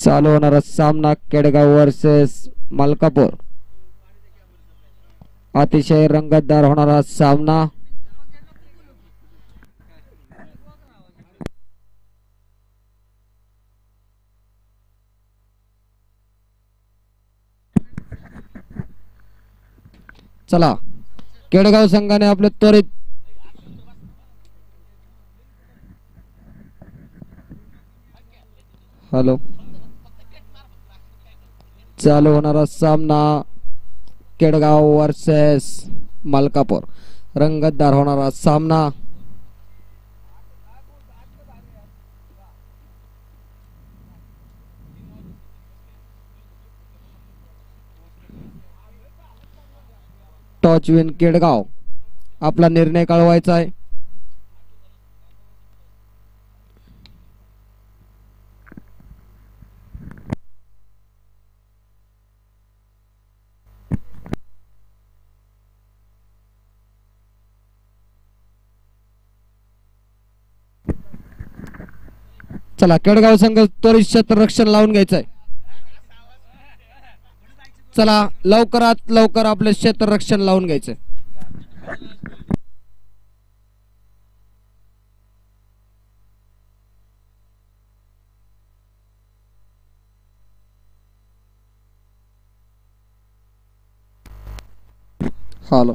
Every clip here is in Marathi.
चालू होणारा सामना केडगाव वर्सेस मलकापूर, अतिशय रंगतदार होणारा सामना। चला, केडगाव संघाने आपले त्वरित हॅलो चालू होणारा सामना केडगाव वर्सेस मलकापूर, रंगतदार होणारा सामना। टॉच विन केडगाव, आपला निर्णय कळवायचा आहे। चला, केडगाव संघ त्वरित क्षेत्ररक्षण लावून घ्यायचंय। चला, लवकरात लवकर आपले क्षेत्ररक्षण लावून घ्यायचंय। हॅलो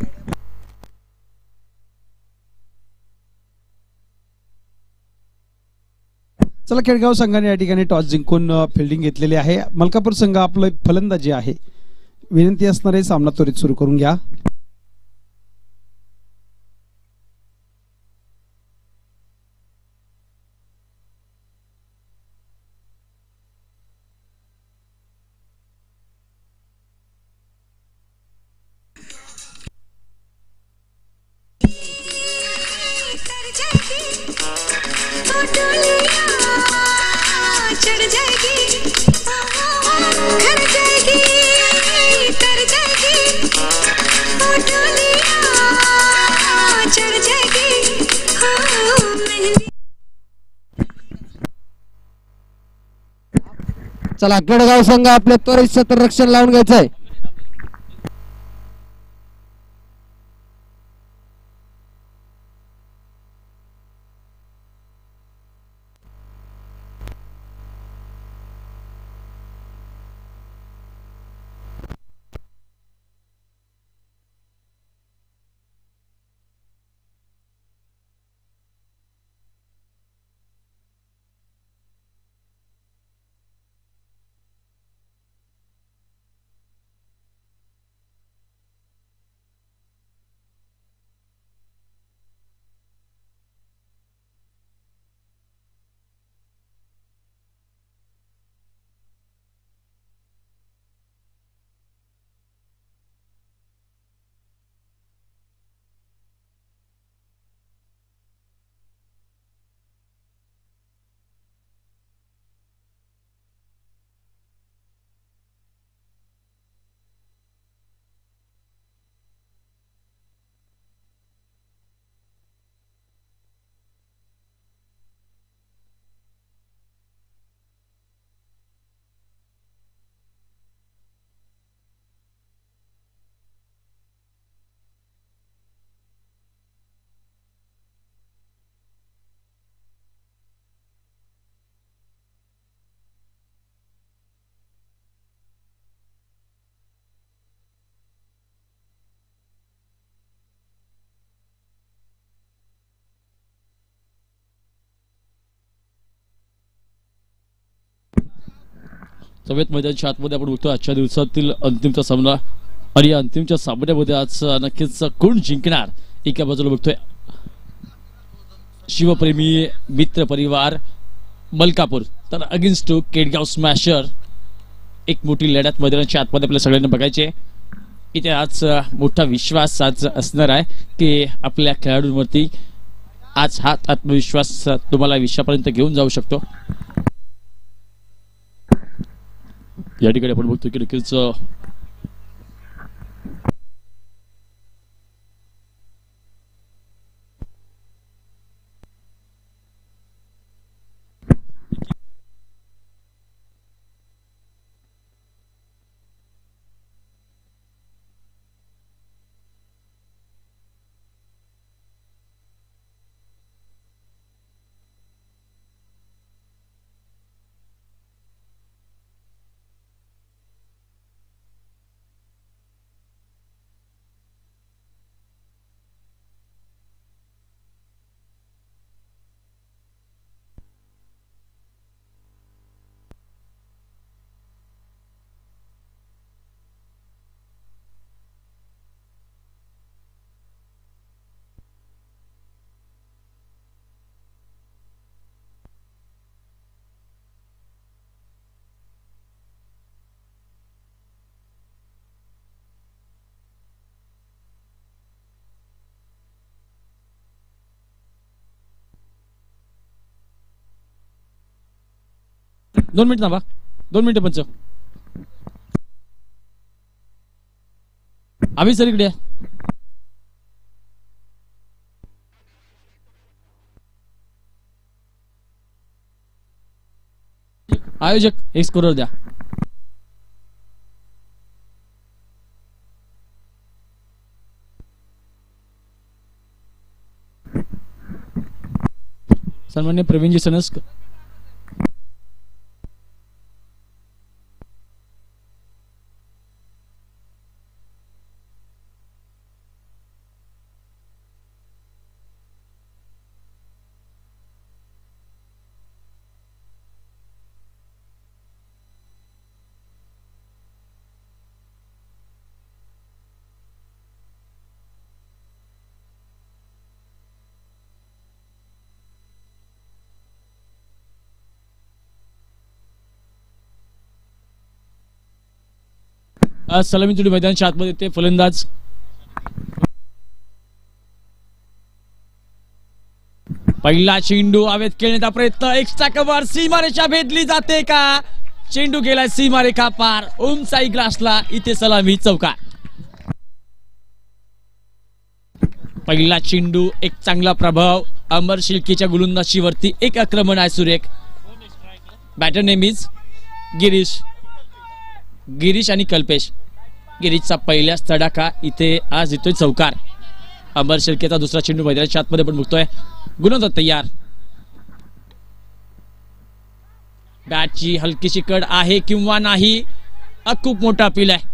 चला, केडगाव संघाने या ठिकाणी टॉस जिंकून फिल्डिंग घेतलेली आहे। मलकापूर संघ आपलं फलंदाजी आहे, विनंती असणारे सामना त्वरित सुरू करून घ्या। चला, केडगाव संघ आपले त्वरित क्षेत्ररक्षण लावून घ्यायचंय। समेत मैदानाच्या आतमध्ये आपण बघतो आजच्या दिवसातील अंतिमचा सामना, आणि या अंतिमच्या सामन्यामध्ये आज नक्कीच कोण जिंकणार। एका बाजूला बघतोय शिवप्रेमी मित्र परिवार मलकापूर, तर अगेन्स्ट टू केडगाव स्मॅशर। एक मोठी लढत मैदानाच्या आतमध्ये आपल्या सगळ्यांना बघायचे। इथे आज मोठा विश्वास आज असणार आहे की आपल्या खेळाडूंवरती आज हा आत्मविश्वास तुम्हाला विश्वापर्यंत घेऊन जाऊ शकतो। या ठिकाणी आपण बघतो की नक्कीच 2 मिनिट थांबा. 2 मिनिटं पंच. अभि सर इकडे या. आयोजक एक स्कोरर द्या. सन्मान्य प्रवीणजी सनस. सलामी जोडी मैदानाच्या आतमध्ये ते फलंदाज पहिला चेंडू हवेत खेळण्याचा प्रयत्न. Extra cover. सीमारेषा भेदली जाते का? चेंडू गेला सीमारेखा पार. ओमसाई ग्रासला इथे सलामी चौकार. पहिला चेंडू एक चांगला प्रभाव. अमर शिर्केच्या गोलंदाजीवरती एक आक्रमण आहे सुरेख. बॅटर नेहमीच गिरीश आणि कल्पेश. गिरीशचा पहिल्याच तडाखा इथे आज येतोय चौकार. अमर शिर्केचा दुसरा चेंडू मैदानाच्या आतमध्ये पण बघतोय. गुणवत्ता तयार. बॅटची हलकीशी कड आहे किंवा नाही. खूप मोठा अपील आहे.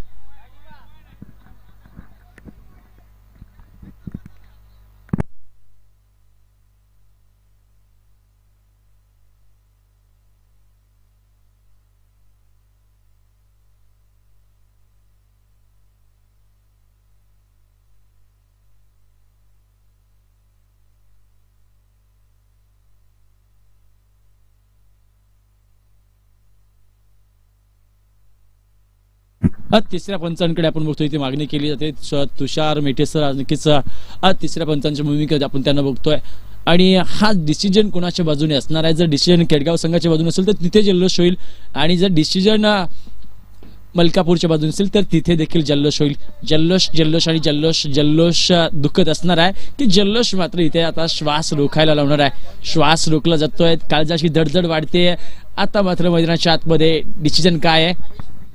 तिसऱ्या पंचांकडे आपण बघतोय. इथे मागणी केली जाते. तुषार मेटेसर नक्कीच तिसऱ्या पंचांच्या भूमिकेत आपण त्यांना बघतोय. आणि हा डिसिजन कोणाच्या बाजूने असणार आहे? जर डिसिजन केडगाव संघाच्या बाजूने असेल तर तिथे जल्लोष होईल. आणि जर डिसिजन मलकापूरच्या बाजूने असेल तर तिथे देखील जल्लोष होईल. जल्लोष आणि जल्लोष दुःखद असणार आहे की जल्लोष मात्र इथे आता श्वास रोखायला लावणार आहे. श्वास रोखला जातोय. काळजाची धडधड वाढते. आता मात्र मैदानाच्या आतमध्ये डिसिजन काय आहे?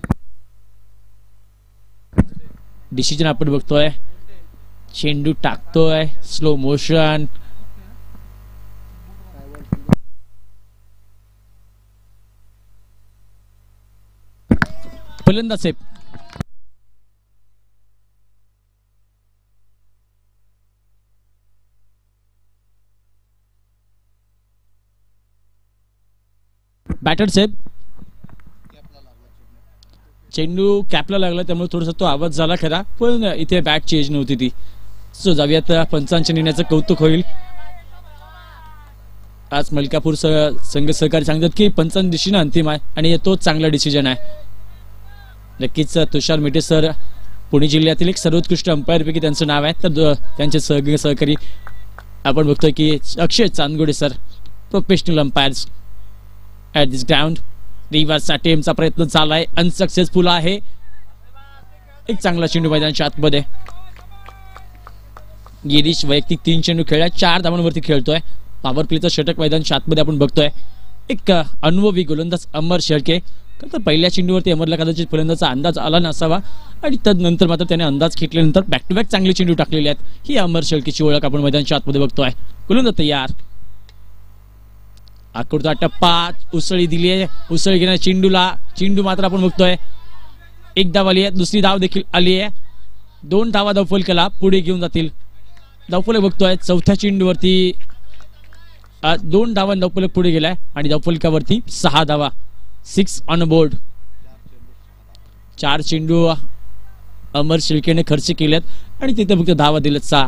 डिसिजन आपण बघतोय. चेंडू टाकतोय स्लो मोशन. फलंदाज सेफ. Batter safe. चेंडू कॅपला लागला त्यामुळे थोडासा तो आवाज झाला खरा, पण इथे बॅट चेंज नव्हती ती. सो जाऊयात पंचांच्या निर्णयाचं कौतुक होईल. आज मलकापूर संघ सहकारी सांगतात की पंचांच्या दिशेने अंतिम आहे आणि तोच चांगला डिसिजन आहे. नक्कीच तुषार मेटे सर पुणे जिल्ह्यातील एक सर्वोत्कृष्ट अंपायर पैकी त्यांचं नाव आहे. तर त्यांचे सहकारी आपण बघतोय की Akshay Chandgode sir, professional umpires at this ground. Reverse अटेम्प्टचा प्रयत्न झालाय, अनसक्सेसफुल आहे. एक चांगला चेंडू मैदानाच्या आतमध्ये. गिरीश वैयक्तिक 3 चेंडू खेळला, 4 धावांवरती खेळतोय. पॉवर प्लेचं षटक मैदानाच्या आतमध्ये आपण बघतोय. एक अनुभवी गोलंदाज अमर शेळके. तर पहिल्या चेंडूवरती अमरला कदाचित फलंदाजाचा अंदाज आला नसावा आणि तदनंतर मात्र त्याने अंदाज खेटल्यानंतर बॅक टू बॅक चांगले चेंडू टाकलेले आहेत. ही अमर शेळकेची ओळख आपण मैदानाच्या आतमध्ये बघतोय. गोलंदाज तयार. आकृता टप्पा उसळी दिली आहे. उसळी घेण्या चेंडूला. चेंडू मात्र आपण बघतोय एक धाव आली आहे, दुसरी धाव देखील आली आहे. 2 धावा धावफलकाला पुढे घेऊन जातील. धावफलक बघतोय चौथ्या चेंडूवरती 2 धावा धावफलक पुढे गेलाय आणि धावफलकावरती 6 धावा. 6 ऑन बोर्ड. 4 चेंडू अमर शिर्केने खर्च केलेत आणि तिथे फक्त धावा दिलेत 6.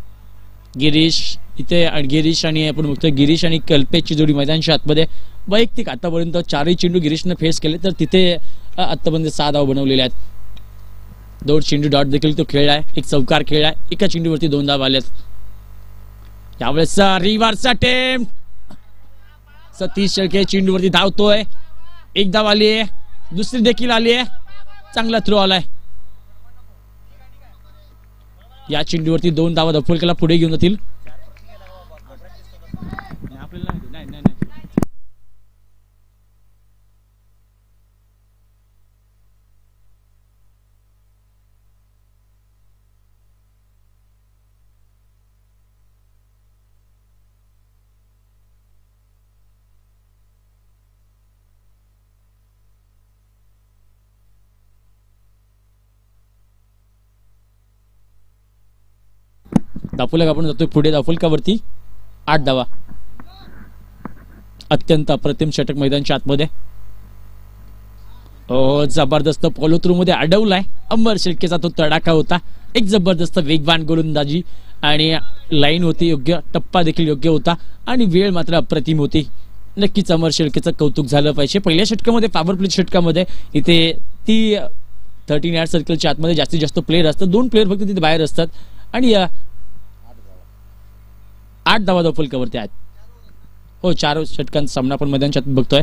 गिरीश आणि आपण बघतोय गिरीश आणि कल्पेशची जोडी मैदानाच्या आतमध्ये. वैयक्तिक आतापर्यंत 4ही चेंडू गिरीशने फेस केले, तर तिथे आतापर्यंत 6 धावा बनवलेले आहेत. 2 चेंडू डॉट देखील तो खेळलाय. एक चौकार खेळलाय. एका चेंडूवरती 2 धावा आल्यात. यावेळेस रिव्हर्स अटेम्प्ट. सतीश शेळके चेंडूवरती धावतोय. एक धाव आली आहे, दुसरी देखील आली आहे. चांगला थ्रो आलाय. या चेंडूवरती 2 धावा दापोलीला पुढे घेऊन जातील. दापोली आपण जातोय पुढे दापोलकावरती 8 धावा. अत्यंत अप्रतिम षटक मैदानच्या आतमध्ये. जबरदस्त फॉलो थ्रू मध्ये अडवलाय. अंबर शेळकेचा तो तडाखा होता. एक जबरदस्त वेगवान गोलंदाजी आणि लाईन होती योग्य, टप्पा देखील योग्य होता आणि वेळ मात्र अप्रतिम होती. नक्कीच अंबर शेळकेचं कौतुक झालं पाहिजे. पहिल्या षटकामध्ये पॉवर प्ले षटकामध्ये इथे ती 13 यार्ड सर्कलच्या आतमध्ये जास्तीत जास्त प्लेयर असतात. 2 प्लेयर फक्त तिथे बाहेर असतात आणि 8 धावा दापोलीवरती आहेत. हो, 4 षटकांचा सामना आपण मैदानच्या आत बघतोय.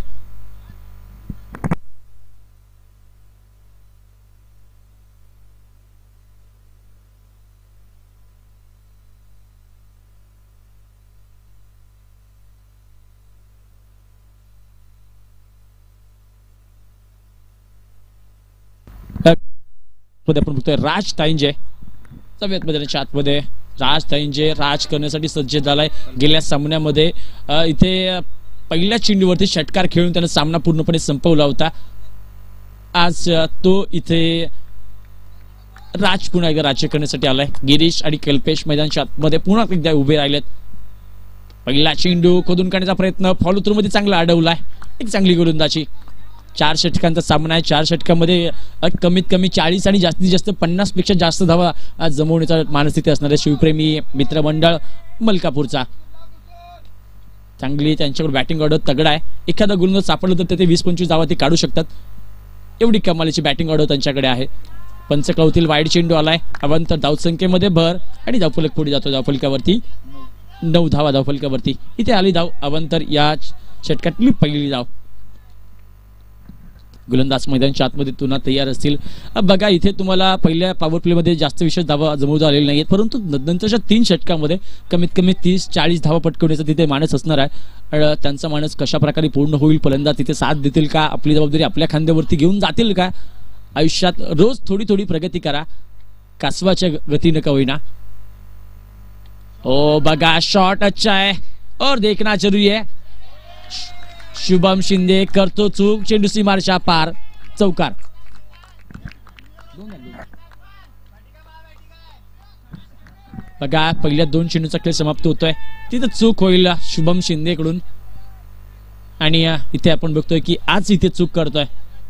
आपण बघतोय राज ताईंजे सव्यत मैदानाच्या आतमध्ये. राज ताईंजे राज करण्यासाठी सज्ज झालाय. गेल्या सामन्यामध्ये इथे पहिल्या चेंडूवरती षटकार खेळून त्याने सामना पूर्णपणे संपवला होता. आज तो इथे राज पुन्हा एकदा राज्य करण्यासाठी आलाय. गिरीश आणि कल्पेश मैदानाच्या आतमध्ये पुन्हा एकदा उभे राहिलेत. पहिला चेंडू खोदून काढण्याचा प्रयत्न फॉलो थ्रू मध्ये चांगला अडवलाय. एक चांगली गोलंदाजी. 4 षटकांचा सामना आहे. 4 षटकामध्ये कमीत कमी 40 आणि जास्तीत जास्त 50 पेक्षा जास्त धावा जमवण्याचा मानस्थिती असणारे शिवप्रेमी मित्रमंडळ मलकापूरचा. चांगली त्यांच्याकडे बॅटिंग ऑर्डर तगडा आहे. एखादा गोलंदाज सापडलं तर ते 20-25 धावा ते काढू शकतात. एवढी कमालीची बॅटिंग ऑर्डर त्यांच्याकडे आहे. पंचकौतील वाईड चेंडू आलाय. अवंतर धावसंख्येमध्ये भर आणि धावफलक पुढे जातो. धावफलकावरती 9 धावा धावफलकावरती. इथे आली धाव अवंतर या षटकातली पहिली धाव. गोलंदाज मैदानच्या आतमध्ये पुन्हा तयार असतील. बघा इथे तुम्हाला पहिल्या पॉवर प्ले मध्ये जास्त विशेष धावा जमवता आलेल्या नाहीत, परंतु नंतरच्या 3 षटकांमध्ये कमीत कमी 30-40 धावा पटकवण्याचा तिथे मानस असणार आहे. त्यांचा मानस कशा प्रकारे पूर्ण होईल, फलंदाज तिथे साथ देतील का, आपली जबाबदारी आपल्या खांद्यावरती घेऊन जातील का. आयुष्यात रोज थोडी थोडी प्रगती करा, कासवाच्या गतीनं का होईना. ओ बघा शॉट अच्छा है और देखना जरूरी है. शुभम शिंदे करतो चूक. चेंडू सीमारेषा पार. चौकार. बघा पहिल्या 2 चेंडूचा खेळ समाप्त होतोय. तिथं चूक होईल शुभम शिंदे कडून आणि इथे आपण बघतोय की आज इथे चूक करतोय.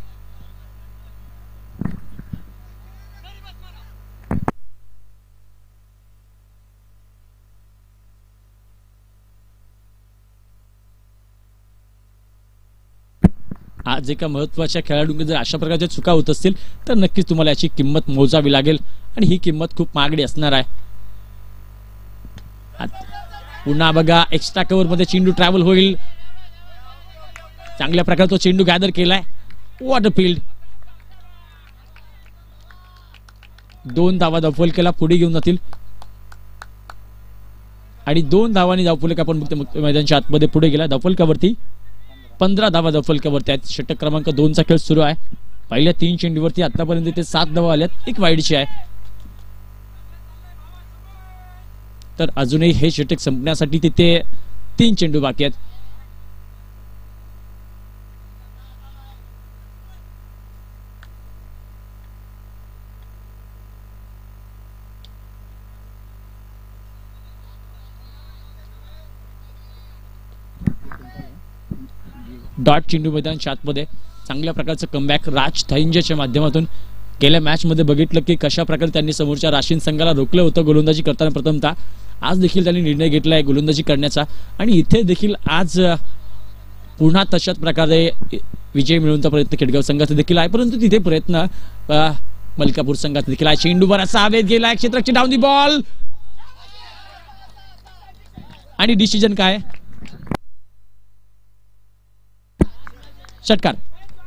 आज एका महत्वाच्या खेळाडूंकडे जर अशा प्रकारच्या चुका होत असतील तर नक्कीच तुम्हाला याची किंमत मोजावी लागेल आणि ही किंमत खूप महागडी असणार आहे. पुन्हा बघा एक्स्ट्रा कव्हर मध्ये चेंडू ट्रॅव्हल होईल. चांगल्या प्रकारे तो चेंडू गॅदर केलाय. What a field. 2 धावा दापोलीला पुढे घेऊन जातील आणि 2 धावांनी दापोली आपण मैदानाच्या आतमध्ये पुढे गेला. दापोलीवरती 15 धावा दापोलीवरती आहेत. षटक क्रमांक 2 चा खेळ सुरू आहे. पहिल्या 3 चेंडूवरती आतापर्यंत ते 7 धावा आल्यात. एक वाईडची आहे. तर अजूनही हे षटक संपण्यासाठी तिथे 3 चेंडू बाकी आहेत. डॉट चेंडू मैदानाच्या आतमध्ये चांगल्या प्रकारचं कमबॅक राज थैंजेच्या माध्यमातून. गेल्या मॅच मध्ये बघितलं की कशा प्रकारे त्यांनी समोरच्या राशीन संघाला रोखलं होतं गोलंदाजी करताना. प्रथमतः आज देखील त्यांनी निर्णय घेतलाय गोलंदाजी करण्याचा आणि इथे देखील आज पुन्हा तशाच प्रकारे विजय मिळवण्याचा प्रयत्न खेडगाव संघाचा देखील आहे, परंतु तिथे प्रयत्न मलकापूर संघाचा देखील आहे. चेंडू बराचसा हवेत गेलाय. क्षेत्ररक्षक डाऊन दी बॉल आणि डिसिजन काय. षटकार.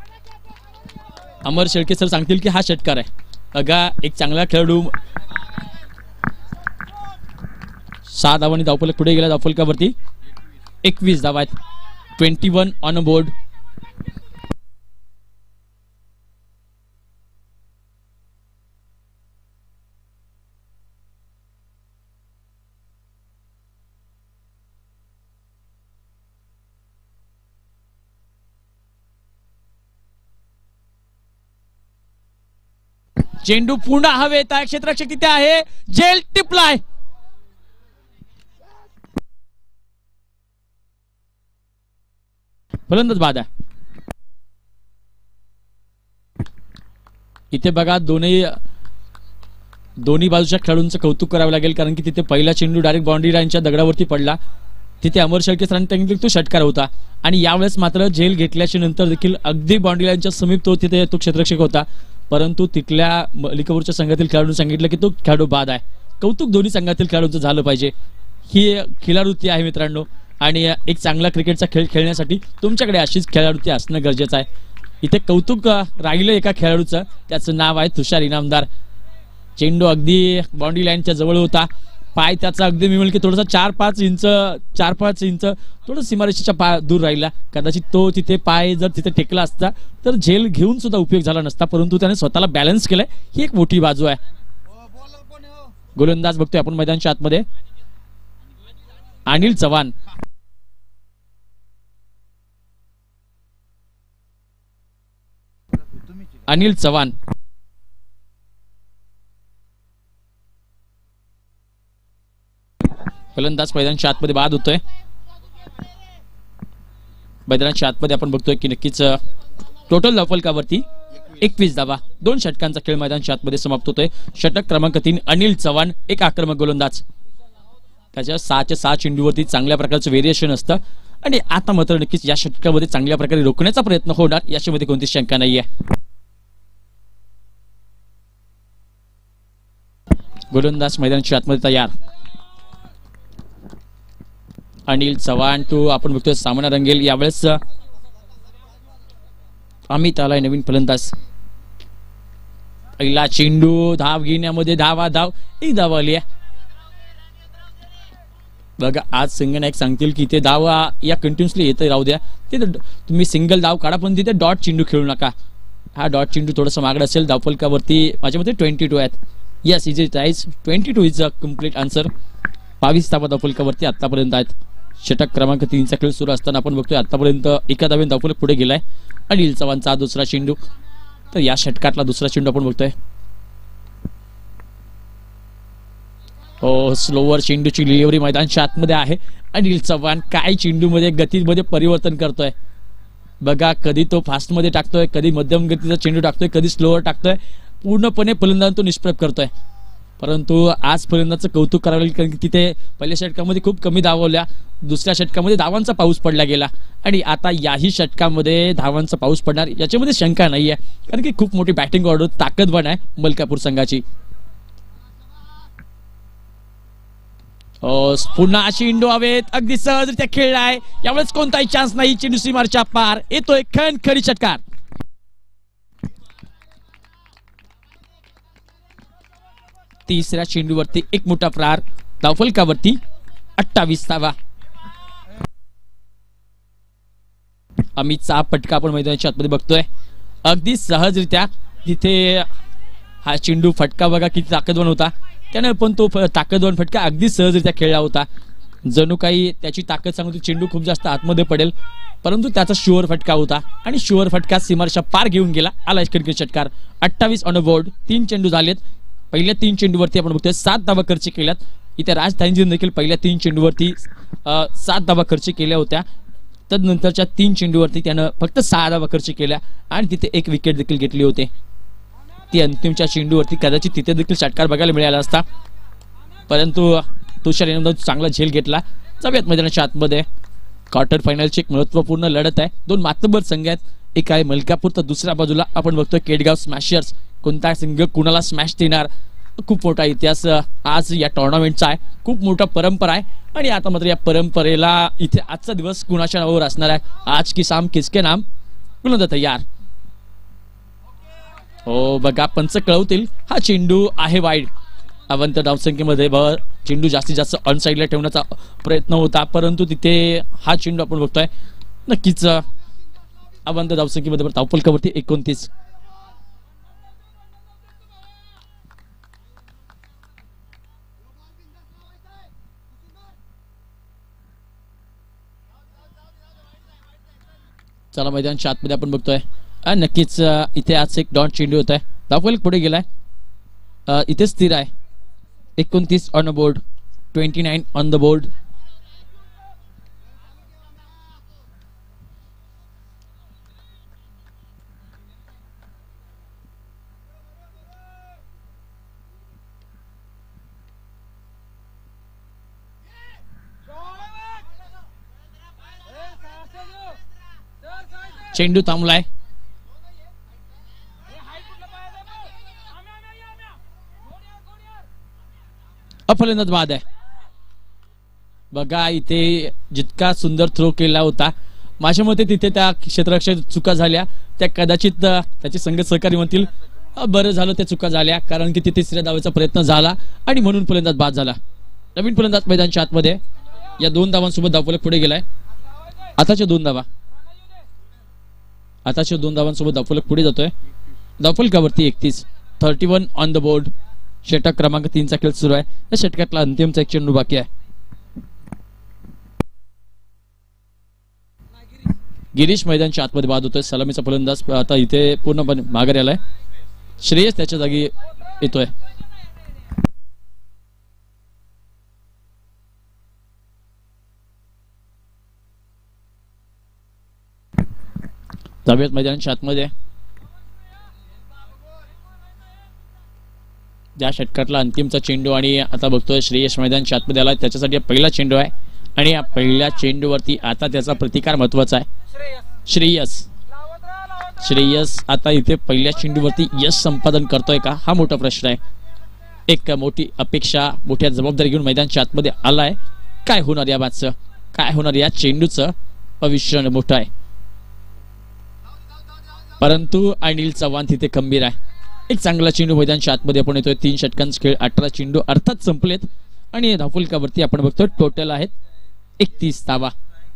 अमर शेळके सर सांगतील की हा षटकार आहे. बघा एक चांगला खेळाडू 6 धावांनी धावफलक पुढे गेला. धावफलकावरती 21 धावा आहेत. 21 ऑन बोर्ड. चेंडू पूर्ण हवेत आहे. क्षेत्ररक्षक तिथे आहे. झेल टिपलाय. फलंदाज बाद आहे. इथे बघा दोन्ही बाजूच्या खेळाडूंचं कौतुक करावं लागेल, कारण की तिथे पहिला चेंडू डायरेक्ट बाउंड्री लाईनच्या दगडावरती पडला. तिथे अमर शेळके सरांनी तो षटकार होता आणि यावेळेस मात्र झेल घेतल्याच्या नंतर देखील अगदी बाउंड्री लाईनच्या समीप तिथे तो क्षेत्ररक्षक होता, परंतु तिथल्या मलिकापूरच्या संघातील खेळाडूंनी सांगितलं की तो खेळाडू बाद आहे. कौतुक दोन्ही संघातील खेळाडूंचं झालं पाहिजे. ही खिलाडूती आहे मित्रांनो, आणि एक चांगला क्रिकेटचा खेळ खेळण्यासाठी तुमच्याकडे अशीच खेळाडूती असणं गरजेचं आहे. इथे कौतुक राहिलं एका खेळाडूचं, त्याचं नाव आहे तुषार इनामदार. चेंडू अगदी बाउंड्री लाईनच्या जवळ होता. पाय त्याचा अगदी मी म्हणेल की थोडासा 4-5 इंच थोडं सीमारेषेच्या दूर राहिला. कदाचित तो तिथे पाय जर तिथे टेकला असता तर झेल घेऊन सुद्धा उपयोग झाला नसता, परंतु त्याने स्वतःला बॅलन्स केलाय. ही एक मोठी बाजू आहे. गोलंदाज बघतोय आपण मैदानाच्या आतमध्ये. अनिल चव्हाण. अनिल चव्हाण फलंदाज मैदानाच्या आतमध्ये बाद होतोय. मैदानाच्या आतमध्ये आपण बघतोय की नक्कीच टोटल धावफलकावरती 21 धावा. 2 षटकांचा खेळ मैदानाच्या आतमध्ये समाप्त होतोय. षटक क्रमांक 3 अनिल चव्हाण, एक आक्रमक गोलंदाज. त्याच्या 6 चेंडूवरती चांगल्या प्रकारचं व्हेरिएशन असतं आणि आता मात्र नक्कीच या षटकामध्ये चांगल्या प्रकारे रोखण्याचा प्रयत्न होणार याच्यामध्ये कोणतीच शंका नाहीये. गोलंदाज मैदानाच्या आतमध्ये तयार. अनिल चव्हाण तो आपण बघतोय सामना रंगेल. यावेळेस अमित आलाय नवीन फलंदाज. पहिला चेंडू धाव घेण्यामध्ये धाव एक धाव आली आहे. बघा आज संगणक सांगतील की इथे धाव या कंटिन्युअसली येते राहू द्या. तिथे तुम्ही सिंगल धाव काढा, पण तिथे डॉट चेंडू खेळू नका. हा डॉट चेंडू थोडासा मागड असेल. धावफलकावरती माझ्या मते 22 आहेत. Yes is it rise 22 is a complete answer. 22 धावा धावफलकावरती आतापर्यंत आहेत. षटक क्रमांक 3चा खेळ सुरू असताना आपण बघतोय आतापर्यंत एका धावेने धावफलक पुढे गेलाय. अनिल चव्हाणचा दुसरा चेंडू. तर या षटकातला दुसरा चेंडू आपण बघतोय. स्लोवर चेंडूची डिलिव्हरी मैदानाच्या आतमध्ये आहे. अनिल चव्हाण काय चेंडूमध्ये गतीमध्ये परिवर्तन करतोय बघा. कधी तो फास्ट मध्ये टाकतोय, कधी मध्यम गतीचा चेंडू टाकतोय, कधी स्लोवर टाकतोय. पूर्णपणे फलंदाज तो निष्प्रभ करतोय. परंतु आज फलंदाजाचं कौतुक करावं लागेल, कारण की तिथे पहिल्या षटकामध्ये खूप कमी धावल्या. दुसऱ्या षटकामध्ये धावांचा पाऊस पडला गेला आणि आता याही षटकामध्ये धावांचा पाऊस पडणार याच्यामध्ये शंका नाहीये, कारण की खूप मोठी बॅटिंग ऑर्डर ताकदवान आहे मलकापूर संघाची. पुन्हा चेंडू हवेत अगदी सहजरित्या खेळलाय. यावेळेस कोणताही चान्स नाही. चेंडू सीमारच्या पार येतोय. खणखरी षटकार. तिसऱ्या चेंडूवरती एक मोठा प्रहार. धावफलकावरती 28 धावा. अमितचा फटका आपण मैदानाच्या आतमध्ये बघतोय. अगदी सहजरित्या तिथे हा चेंडू फटका बघा किती ताकदवान होता. त्याने पण तो ताकदवान फटका अगदी सहजरित्या खेळला होता. जणू काही त्याची ताकद सांगून चेंडू खूप जास्त आतमध्ये पडेल, परंतु त्याचा शुअर फटका होता आणि शुअर फटका सीमारेषा पार घेऊन गेला. आला खणखरी षटकार. 28 ऑन बोर्ड. 3 चेंडू झालेत. पहिल्या 3 चेंडूवरती आपण बघतोय 7 धावा खर्च केल्यात. इथे राजधानीजीने देखील पहिल्या 3 चेंडूवरती 7 धावा खर्च केल्या होत्या. तदनंतरच्या 3 चेंडूवरती त्यानं फक्त 6 धावा खर्च केल्या आणि तिथे एक विकेट देखील घेतली होती. ती अंतिमच्या चेंडूवरती कदाचित तिथे देखील षटकार बघायला मिळाला असता, परंतु तुषार इनामदार चांगला झेल घेतला. जाऊयात मैदानाच्या आतमध्ये. क्वार्टर फायनलची एक महत्वपूर्ण लढत आहे. 2 मातबर संघ आहेत. एक आहे मलकापूर, तर दुसऱ्या बाजूला आपण बघतोय केडगाव स्मॅशर्स. कोणता संघ कुणाला स्मॅश देणार, खूप मोठा इतिहास आज या टुर्नामेंटचा आहे. खूप मोठा परंपरा आहे आणि आता मात्र या परंपरेला इथे आजचा दिवस कुणाच्या नावावर असणार आहे. आज की शाम किसके नाम. कुणाला तयार. हो बघा पंच कळवतील. हा चेंडू आहे वाईड. अवंत धावसंख्येमध्ये चेंडू जास्तीत जास्त ऑन साईडला ठेवण्याचा प्रयत्न होता, परंतु तिथे हा चेंडू आपण बघतोय. नक्कीच अवंत धावसंख्येमध्ये धावफलकावरती 29. चला मैदानाच्या आतमध्ये आपण बघतोय. नक्कीच इथे आज एक डॉट चेंडू होत आहे. धावफलक पुढे गेलाय. इथे स्थिर आहे. 29 on the board, 29 on the board. चेंडू थांबलाय. फलंदाज बाद आहे. बघा इथे जितका सुंदर थ्रो केला होता, माझ्या मते तिथे त्या क्षेत्ररक्षक चुका झाल्या. त्या कदाचित त्याचे संघ सहकारी म्हणतील बरं झालं त्या चुका झाल्या, कारण की तिथे तिसऱ्या धावेचा प्रयत्न झाला आणि म्हणून फलंदाज बाद झाला. नवीन फलंदाज मैदानाच्या आतमध्ये. या 2 धावांसोबत धावफलक पुढे गेलाय. आताच्या 2 धावा. आताच्या 2 धावांसोबत धावफलक पुढे जातोय. धावफलकावरती 31. 31 ऑन द बोर्ड. षटक क्रमांक 3 चा खेळ सुरू आहे. या षटकातला अंतिमचा एक चेंडू बाकी आहे. गिरीश मैदानाच्या आतमध्ये बाद होतोय. सलामीचा फलंदाज आता इथे पूर्णपणे माघारी आलाय. श्रेयस त्याच्या जागी येतोय. जाऊयात मैदानाच्या आतमध्ये. ज्या षटकातला अंतिमचा चेंडू आणि आता बघतोय श्रेयस मैदानाच्या आतमध्ये आला. त्याच्यासाठी पहिला चेंडू आहे आणि या पहिल्या चेंडूवरती आता त्याचा प्रतिकार महत्वाचा आहे. श्रेयस आता इथे पहिल्या चेंडूवरती यश संपादन करतोय का, हा मोठा प्रश्न आहे. एक मोठी अपेक्षा, मोठ्या जबाबदारी घेऊन मैदानाच्या आतमध्ये आलाय. काय होणार या बादचं, काय होणार या चेंडूचं भविष्य मोठं आहे. परंतु अनिल चव्हाण तिथे खंबीर आहे. एक चांगला चेंडू मैदानाच्या आतमध्ये आपण येतोय. 3 षटकांचा खेळ, 18 चेंडू अर्थात संपलेत आणि धावफलकावरती आपण बघतोय टोटल आहेत 31 धावा.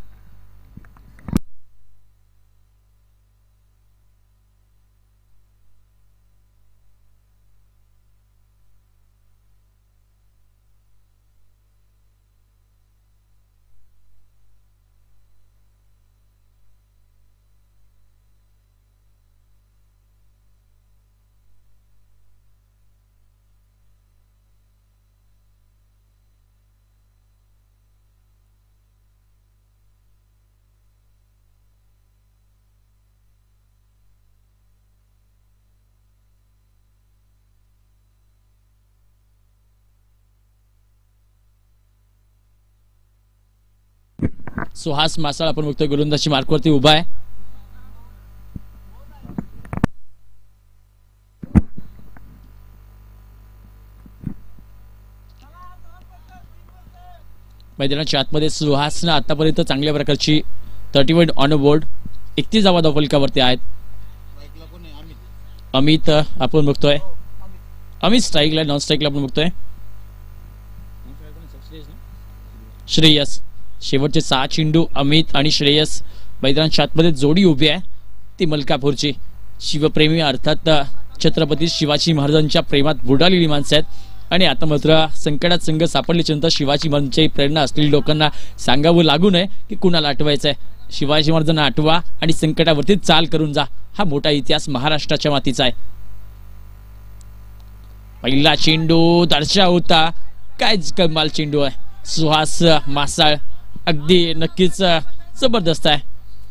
सुहास मासाळ आपण बघतोय गोलंदाजी मार्कवरती उभा आहे. मैदानाच्या आतमध्ये सुहासनं आतापर्यंत चांगल्या प्रकारची 31 ऑन बोर्ड, 31 धावा धावफलकावरती आहेत. अमित आपण बघतोय. अमित स्ट्राईकला, नॉन स्ट्राईकला आपण बघतोय. श्रेयस शेवटचे 6 चेंडू. अमित आणि श्रेयस मैदानाच्या आतमध्ये जोडी उभी आहे ती मलकापूरची. शिवप्रेमी अर्थात छत्रपती शिवाजी महाराजांच्या प्रेमात बुडालेली माणसं आहेत आणि आता मात्र संकटात संघ सापडल्याच्या नंतर शिवाजी महाराजांची प्रेरणा असलेली लोकांना सांगावं लागू नये की कुणाला आठवायचंय. शिवाजी महाराजांना आठवा आणि संकटावरती चाल करून जा. हा मोठा इतिहास महाराष्ट्राच्या मातीचा आहे. पहिला चेंडू दर्शा होता. काय कमाल चेंडू आहे. सुहास मासाळ अगदी नक्कीच जबरदस्त आहे.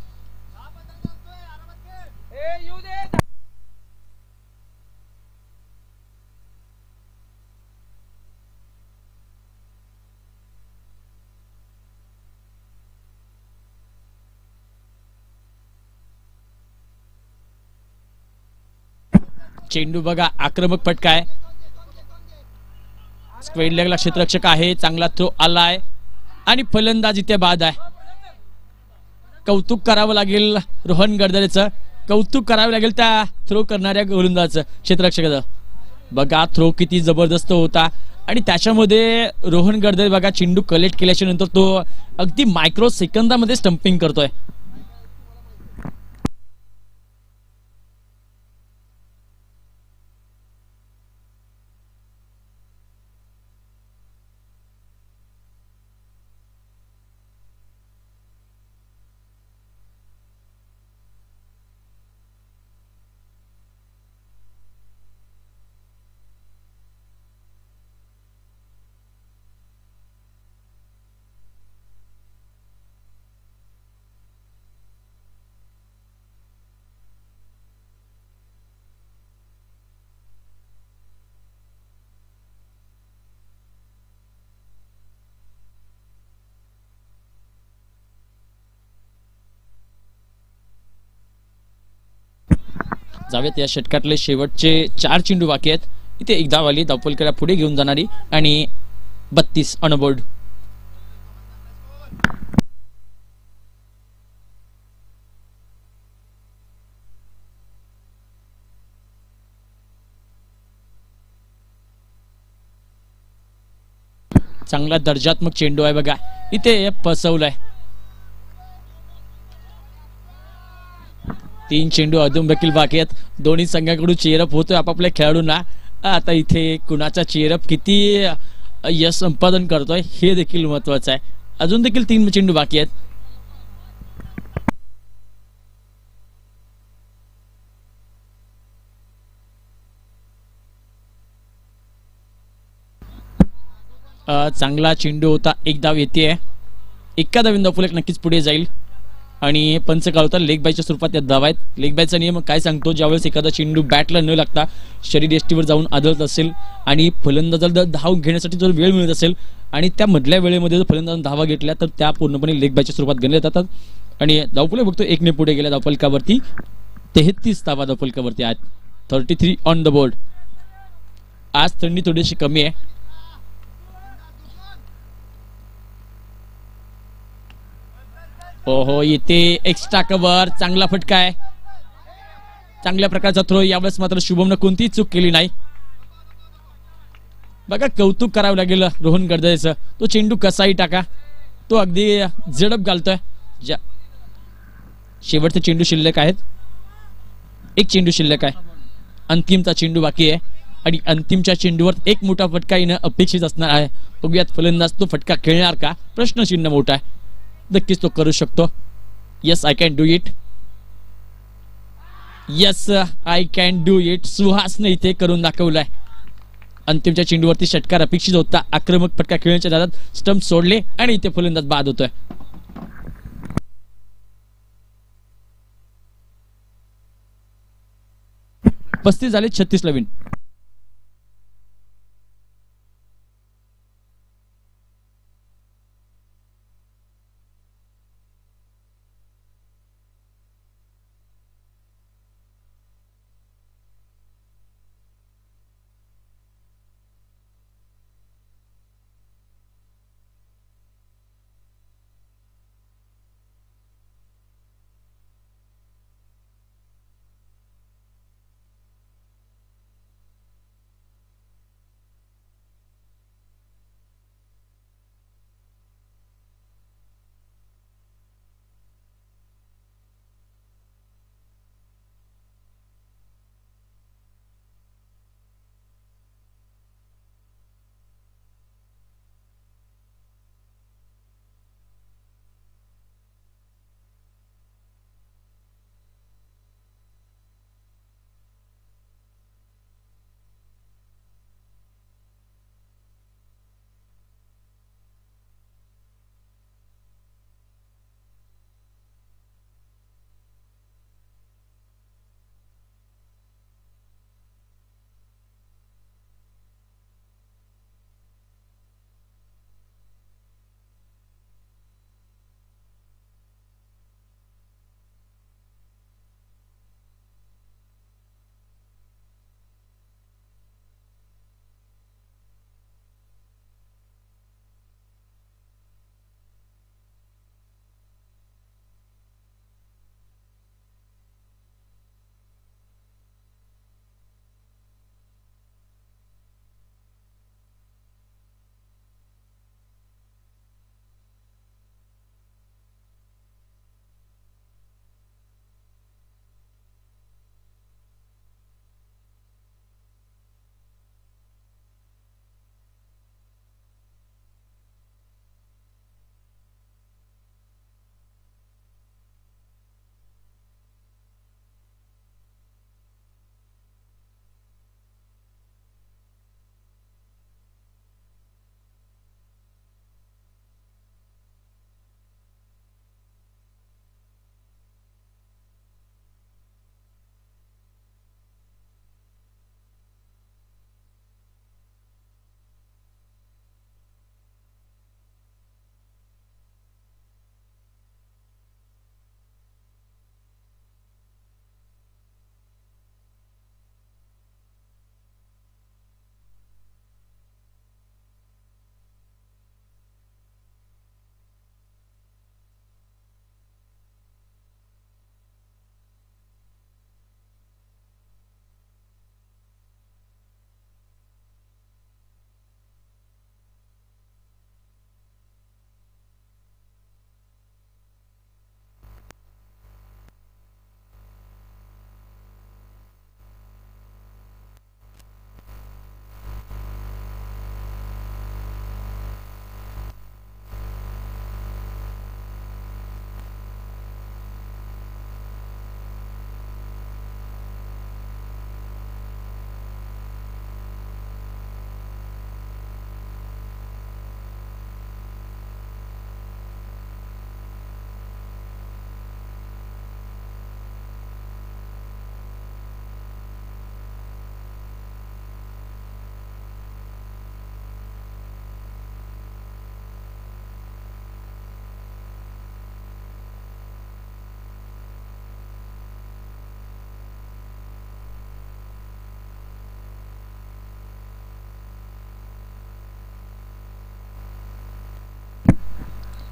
चेंडू बघा, आक्रमक फटका आहे. स्क्वेअर लेगला क्षेत्ररक्षक आहे. चांगला थ्रो आलाय आणि फलंदाज इथे बाद आहे. कौतुक करावं लागेल रोहन गडदरेचं. कौतुक करावे लागेल त्या थ्रो करणाऱ्या गोलंदाज क्षेत्ररक्षकाचं. बघा थ्रो किती जबरदस्त होता आणि त्याच्यामध्ये रोहन गडदे बघा चेंडू कलेक्ट केल्याच्या नंतर तो अगदी मायक्रो सेकंदामध्ये स्टंपिंग करतोय. जाऊयात या षटकातले शेवटचे 4 चेंडू बाकी आहेत. इथे एक धाव आली, धावफलकाला पुढे घेऊन जाणारी आणि 32 ऑनबोर्ड. चांगला दर्जात्मक चेंडू आहे बघा, इथे फसवलाय. 3 चेंडू अजून देखील बाकी आहेत. दोन्ही संघाकडून चेअरअप होतोय आपापल्या खेळाडूंना. आता इथे कुणाचा चेअरअप किती यश संपादन करतोय हे देखील महत्वाचं आहे. अजून देखील 3 चेंडू बाकी आहेत. चांगला चेंडू होता, एक धाव येते. एका धावीन धावफलक नक्कीच पुढे जाईल आणि पंच काढवतात लेग बायच्या स्वरूपात या धावा आहेत. लेग बायचा नियम काय सांगतो, ज्यावेळेस एखादा चेंडू बॅटला न लागता शरीर यष्टीवर जाऊन आदळत असेल आणि फलंदाजाला धाव घेण्यासाठी जर वेळ मिळत असेल आणि त्या मधल्या वेळेमध्ये जर फलंदाजाने धावा घेतल्या तर त्या पूर्णपणे लेग बायच्या स्वरूपात गणल्या जातात. आणि धावफलक बघतो 1 पुढे गेल्या धावफलकावरती. 33 धावा धावफलकावरती आहेत. 33 ऑन द बोर्ड. आज थंडी थोडीशी कमी आहे. हो येते एक्स्ट्रा कव्हर, चांगला फटका आहे, चांगल्या प्रकारचा थ्रो. यावेळेस मात्र शुभमनं कोणतीही चूक केली नाही. बघा कौतुक करावं लागेल रोहन गडदेचं. तो चेंडू कसाही टाका, तो अगदी झडप घालतोय. शेवटचे चेंडू शिल्लक आहेत, 1 चेंडू शिल्लक आहे. अंतिमचा चेंडू बाकी आहे आणि अंतिमच्या चेंडूवर एक मोठा फटका येणं अपेक्षित असणार आहे. बघूयात फलंदाज तो फटका खेळणार का, प्रश्नचिन्ह मोठा आहे. नक्कीच तो करू शकतो. Yes I can do it, yes I can do it. सुहासने इथे करून दाखवलाय. अंतिमच्या चेंडूवरती षटकार अपेक्षित होता. आक्रमक फटका खेळण्याच्या दारात स्टंप सोडले आणि इथे फलंदाज बाद होतोय. पस्तीस झाले, 36 ला विन.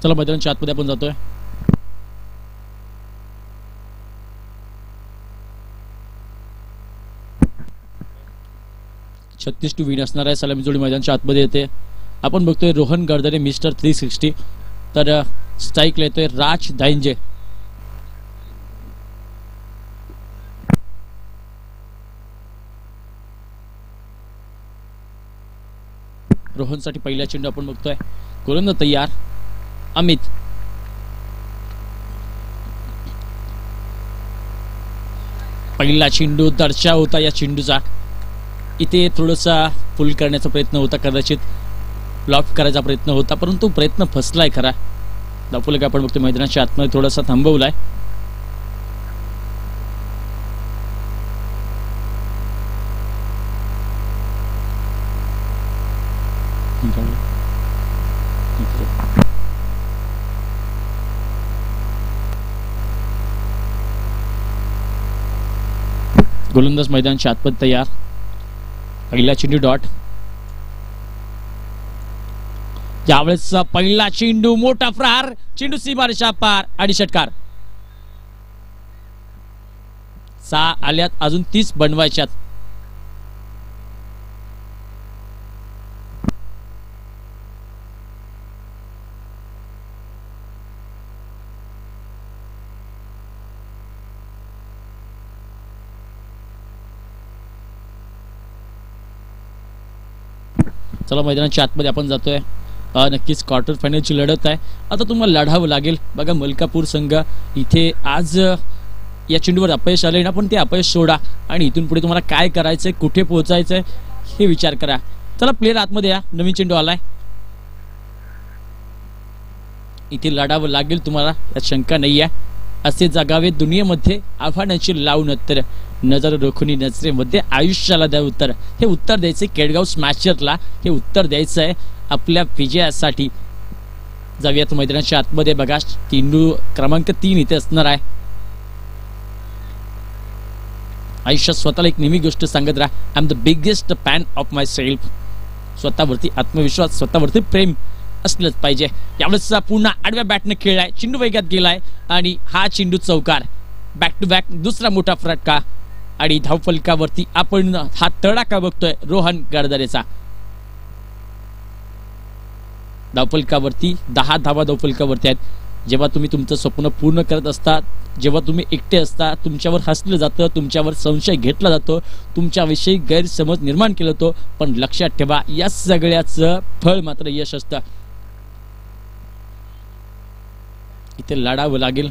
चला मैदानाच्या आतमध्ये आपण जातोय. छत्तीस टू विन असणार आहे. सलामी जोडी मैदानाच्या आतमध्ये येते. आपण बघतोय रोहन गडदरे मिस्टर 360. तर स्ट्राईक येतोय राज दाइंजे. रोहनसाठी पहिला चेंडू आपण बघतोय. गोलंदाज तयार अमित. पहिला चेंडू दर्शा होता या चेंडूचा. इथे थोडासा पुल करण्याचा प्रयत्न होता, कदाचित लॉफ्ट करायचा प्रयत्न होता, परंतु प्रयत्न फसलाय खरा. दाखवलं का आपण बघतो मैदानाच्या आतमध्ये थोडासा थांबवलाय. गोलंदाज मैदानाच्या आतमध्ये तयार. पहिला चेंडू डॉट. यावेळेसचा पहिला चेंडू मोठा प्रहार. चेंडू सीमारेषा पार आणि षटकार. 6 आल्यात, अजून 30 बनवायच्यात. चला मैदानाच्या आतमध्ये आपण जातोय. नक्कीच क्वार्टर फायनलची लढत आहे. आता तुम्हाला लढावं लागेल. बघा मलकापूर संघ इथे आज या चेंडूवर अपयश आले ना, पण ते अपयश सोडा आणि इथून पुढे तुम्हाला काय करायचंय, कुठे पोहोचायचंय हे विचार करा. चला प्लेयर आतमध्ये या. नवीन चेंडू आलाय. इथे लढावं लागेल तुम्हाला, यात शंका नाही आहे. असे जगावे दुनियेमध्ये आव्हानाची लावून तर नजर रोखुनी नजरेमध्ये आयुष्याला द्या उत्तर. हे उत्तर द्यायचे केडगाव स्मॅशरला. हे उत्तर द्यायचं आहे आपल्या विजयासाठी. जाऊयात मैदानाच्या आतमध्ये. बघा चेंडू क्रमांक 3 इथे असणार आहे. आयुष्यात स्वतःला एक नेहमी गोष्ट सांगत राहा, I am the biggest fan of myself. स्वतःवरती आत्मविश्वास, स्वतःवरती प्रेम असलंच पाहिजे. यावेळेस पुन्हा आडव्या बॅटने खेळलाय. चेंडू वेगात गेलाय आणि हा चेंडू चौकार. बॅक टू बॅक दुसरा मोठा फटका आणि धावफलकावरती आपण हा तडाखा बघतोय रोहन गडदरेचा. धावफलकावरती 10 धावा धावफलकावरती आहेत. जेव्हा तुम्ही तुमचं स्वप्न पूर्ण करत असता, जेव्हा तुम्ही एकटे असता, तुमच्यावर हसलं जातं, तुमच्यावर संशय घेतला जातो, तुमच्याविषयी गैरसमज निर्माण केला जातो, पण लक्षात ठेवा या सगळ्याचं फळ मात्र यश असतं. इथे लढावं लागेल.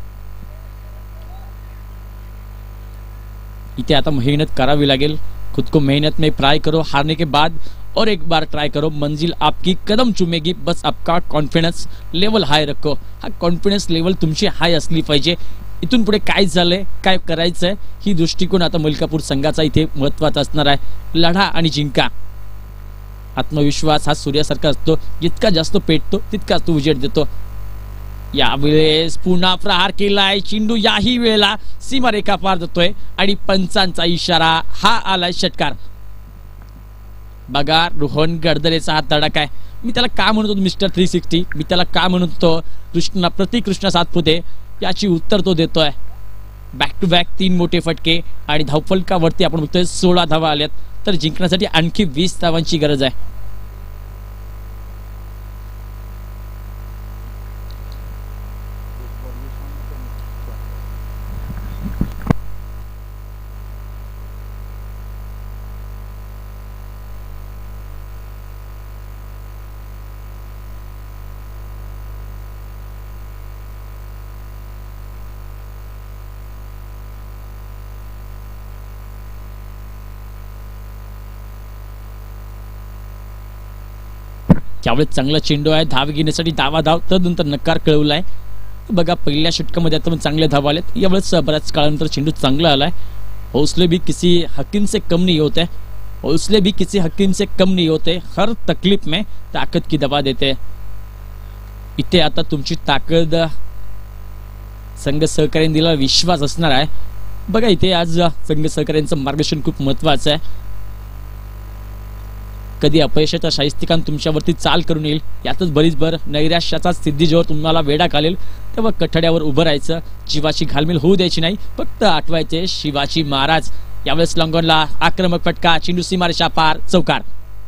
इथे आता मेहनत करावी लागेल. खुद को मेहनत में ट्राई करो, हारने के बाद और एक बार ट्राई करो, मंजिल आपकी कदम चुमेगी. बस आपका कॉन्फिडन्स लेवल हाय रखो. हा कॉन्फिडन्स लेवल तुमची हाय असली पाहिजे. इथून पुढे काय झालंय, काय करायचंय, ही दृष्टिकोन आता मलकापूर संघाचा इथे महत्वाचा असणार आहे. लढा आणि जिंका. आत्मविश्वास हा सूर्यासारखा असतो, जितका जास्त पेटतो तितका तो उजेड देतो. यावेळेस पुन्हा प्रहार केलाय. चेंडू याही वेळेला सीमारेखा पार जातोय आणि पंचांचा इशारा. हा आलाय षटकार. बघा रोहन गडदरेचा हा तडाखा आहे. मी त्याला का म्हणत होतो मिस्टर 360, मी त्याला का म्हणत होतो कृष्णा प्रतिकृष्णा सातपुते, याची उत्तर तो देतोय. बॅक टू बॅक 3 मोठे फटके आणि धावफलकावरती आपण बघतोय 16 धावा आल्यात. तर जिंकण्यासाठी आणखी 20 धावांची गरज आहे. त्यावेळेस चांगला चेंडू आहे. धाव घेण्यासाठी धावा धाव, तदनंतर नकार कळवलाय. बघा पहिल्या षटकामध्ये आता चांगले धावा आलेत. यावेळेस बऱ्याच काळानंतर चेंडू चांगला आलाय. हौसले भी किसी हकीम से कम नहीं होते. हौसले भी किसी हकीम से कम नहीं होते. हर तकलीफ में ताकद की दवा देते. इथे आता तुमची ताकद संघ सहकार्याने दिला विश्वास असणार आहे. बघा इथे आज संघ सहकार्यांचं मार्गदर्शन खूप महत्वाचं आहे. कधी अपयशाचा शाहिस्तिकान तुमच्यावरती चाल करून येईल यातच बरीच भर नैराश्याचा सिद्धी जेव्हा तुम्हाला वेडा घालेल तेव्हा कठड्यावर उभं राहायचं, जीवाची घालमेल होऊ द्यायची नाही, फक्त आठवायचे शिवाजी महाराज. यावेळेस लॉंगॉनला आक्रमक फटका, चेंडू सीमारेषा पार, चौकार.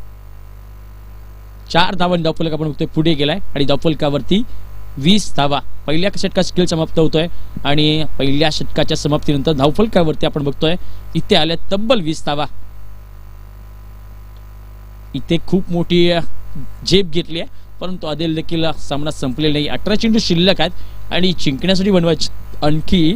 4 धावांनी धावफलक आपण बघतोय पुढे गेलाय आणि धावफलकावरती 20 धावा. पहिल्या षटकाचा खेळ समाप्त होतोय आणि पहिल्या षटकाच्या समाप्तीनंतर धावफलकावरती आपण बघतोय इथे आले तब्बल 20 धावा. इथे खूप मोठी झेप घेतली आहे, परंतु आदेल देखील सामना संपलेला नाही. 18 चेंडू शिल्लक आहेत आणि जिंकण्यासाठी बनवायची आणखी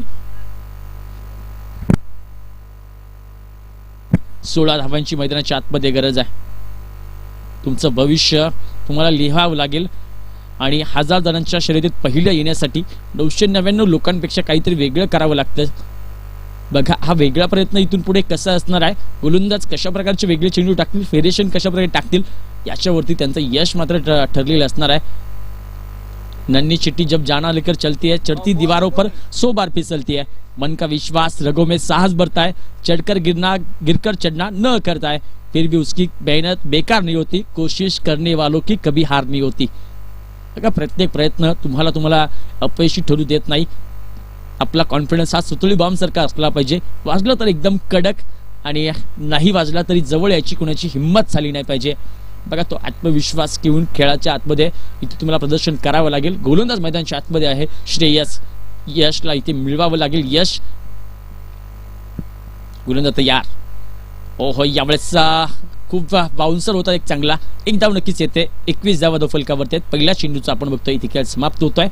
16 धावांची मैदानाच्या आतमध्ये गरज आहे. तुमचं भविष्य तुम्हाला लिहावं लागेल आणि 1000 जणांच्या शर्यतीत पहिल्या येण्यासाठी 999 लोकांपेक्षा काहीतरी वेगळं करावं लागतं. बघा हा वेगळा प्रयत्न इथून पुढे कसा असणार आहे, गोलंदाज कशा प्रकारचे वेगळे चेंडू टाकतील, फेरेशन कशा प्रकारे टाकतील याच्यावरती त्यांचं यश मात्र ठरलेलं असणार आहे. नन्ही चिट्टी जब जाना लेकर चलती है, चढ़ती दीवारों पर 100 बार फिसलती है. मन का विश्वास, रगों में साहस बढ़ता है, गिरकर चढ़ना न करता है, फिर भी उसकी मेहनत बेकार नहीं होती, कोशिश करने वालों की कभी हार नहीं होती. बघा प्रत्येक प्रयत्न तुम्हाला अपयशी ठरू देत नाही. आपला कॉन्फिडन्स हा सुतळी बॉम्ब सारखा असला पाहिजे. वाजला तर एकदम कडक आणि नाही वाजला तरी जवळ याची कोणाची हिंमत झाली नाही पाहिजे. बघा तो आत्मविश्वास घेऊन खेळाच्या आतमध्ये इथे तुम्हाला प्रदर्शन करावं लागेल. गोलंदाज मैदानाच्या आतमध्ये आहे श्रेयस, यशला इथे मिळवावं लागेल यश. गोलंदाज तयार. ओहो यावेळेस खूप बाउन्सर होता एक चांगला, एक धाव नक्कीच येते. 21 धावा धावफलकावरती आहेत. पहिल्या चेंडूचा आपण बघतोय इथे खेळ समाप्त होतोय.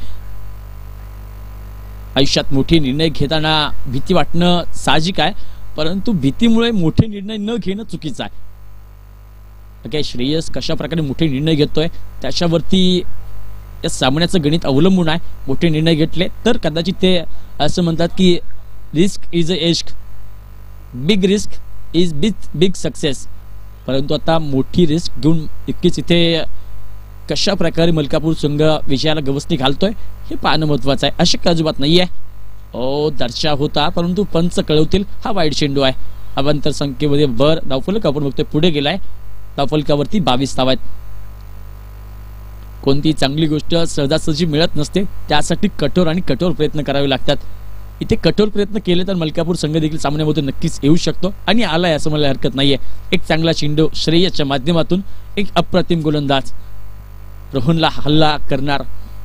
आयुष्यात मोठे निर्णय घेताना भीती वाटणं साहजिक आहे, परंतु भीतीमुळे मोठे निर्णय न घेणं चुकीचं आहे. काय श्रेयस कशा प्रकारे मोठे निर्णय घेतोय त्याच्यावरती या सामन्याचं गणित अवलंबून आहे. मोठे निर्णय घेतले तर कदाचित ते असं म्हणतात की रिस्क इज अ इश्क, big risk is big success. परंतु आता मोठी रिस्क घेऊन नक्कीच इथे कशा प्रकारे मलकापूर संघ विजयाला गवसणी घालतोय हे पाहणं महत्वाचं आहे. अशक्य अजिबात नाहीये. दर्शा होता परंतु पंच कळवतील हा वाईट चेंडू आहे. अवांतर संख्येमध्ये वर धावफलक आपण बघतोय पुढे गेलाय. धावफलकावरती 22 धावा आहेत. कोणती चांगली गोष्ट सहजासहजी मिळत नसते, त्यासाठी कठोर प्रयत्न करावे लागतात. इथे कठोर प्रयत्न केले तर मलकापूर संघ देखील सामन्यामध्ये नक्कीच येऊ शकतो आणि आलाय असं मला हरकत नाहीये. एक चांगला चेंडू श्रेयसच्या माध्यमातून, एक अप्रतिम गोलंदाज रोहनला हल्ला करणार.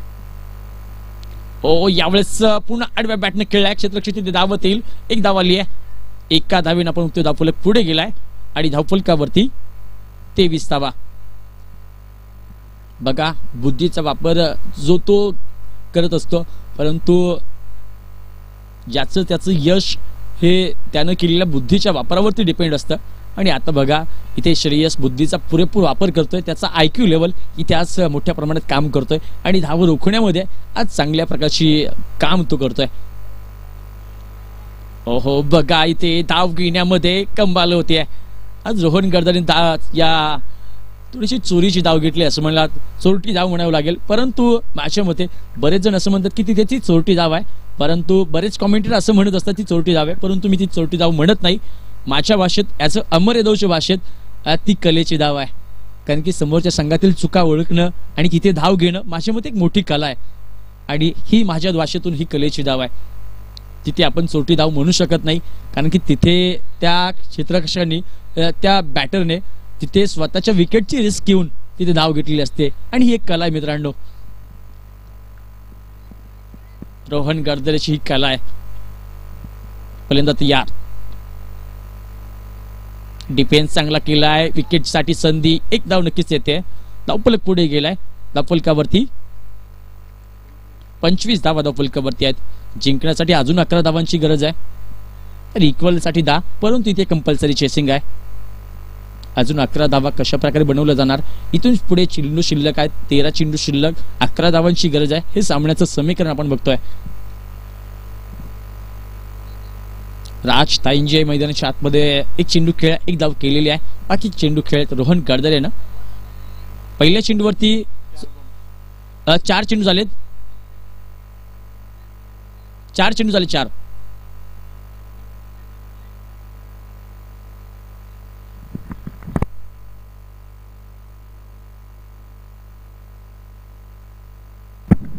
यावेळेस पुन्हा आडव्या बॅटने खेळलाय. क्षेत्ररक्षक तिथे धावत येईल. एक धाव आली आहे. एका धावेने आपण तो धावफलक पुढे गेलाय आणि धावफलकावरती 23 धावा. बघा बुद्धीचा वापर जो तो करत असतो, परंतु ज्याचं त्याचं यश हे त्यानं केलेल्या बुद्धीच्या वापरावरती डिपेंड असतं. आणि आता बघा इथे श्रेयस बुद्धीचा पुरेपूर वापर करतोय. त्याचा IQ लेवल इथे आज मोठ्या प्रमाणात काम करतोय आणि धाव रोखण्यामध्ये आज चांगल्या प्रकारची काम तो करतोय. ओहो बघा इथे धाव घेण्यामध्ये कमाल होते. आज रोहन गर्दने या थोडीशी चोरीची धाव घेतली असं म्हणला, चोरटी धाव म्हणावं लागेल. परंतु माझ्या मते बरेच जण असं म्हणतात की ती त्याची चोरटी धाव आहे, परंतु बरेच कॉमेंटेटर असं म्हणत असतात ती चोरटी धाव आहे, परंतु मी ती चोरटी धाव म्हणत नाही. माझ्या भाषेत ॲज अ अमर यादवच्या भाषेत ती कलेची धाव आहे. कारण की समोरच्या संघातील चुका ओळखणं आणि तिथे धाव घेणं माझ्या मते एक मोठी कला आहे आणि ही माझ्या भाषेतून ही कलेची धाव आहे. तिथे आपण चोरटी धाव म्हणू शकत नाही, कारण की तिथे त्या क्षेत्ररक्षकांनी त्या बॅटरने तिथे स्वतःच्या विकेटची रिस्क घेऊन तिथे धाव घेतलेली असते आणि ही एक कला आहे मित्रांनो. रोहन गर्दरेची ही कला आहे. पहिल्यांदा तयार. डिफेन्स चांगला केला आहे. विकेटसाठी संधी, एक धाव नक्कीच येते. धावफलक पुढे गेलाय. धावफलकावरती 25 धावा धावफलकावरती आहेत. जिंकण्यासाठी अजून 11 धावांची गरज आहे. तर इक्वल साठी 10, परंतु इथे कंपल्सरी चेसिंग आहे. अजून 11 धावा कशा प्रकारे बनवलं जाणार. इथून पुढे चेंडू शिल्लक आहेत. 13 चेंडू शिल्लक, 11 धावांची गरज आहे. हे सामन्याचं समीकरण आपण बघतोय. राज ताईंजे मैदानाच्या आतमध्ये एक चेंडू खेळ, एक धाव केलेली आहे. बाकी चेंडू खेळत रोहन गर्दरे ना. पहिल्या चेंडूवरती 4 चेंडू झालेत. 4 चेंडू झाले. 4 .